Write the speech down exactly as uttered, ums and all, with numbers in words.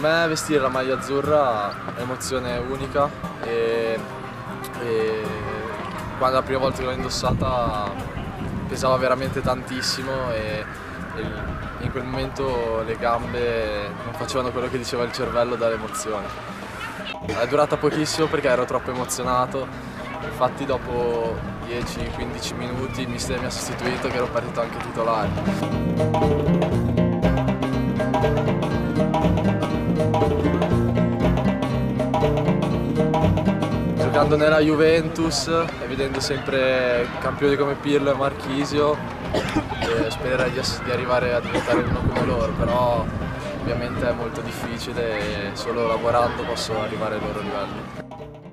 me vestire la maglia azzurra è un'emozione unica e, e quando la prima volta che l'ho indossata pesava veramente tantissimo e, e in quel momento le gambe non facevano quello che diceva il cervello dall'emozione. È durata pochissimo perché ero troppo emozionato, infatti dopo dieci quindici minuti il mister mi ha sostituito che ero partito anche titolare. Giocando nella Juventus e vedendo sempre campioni come Pirlo e Marchisio, eh, spererei di, di arrivare a diventare uno come loro, però ovviamente è molto difficile e solo lavorando posso arrivare ai loro livelli.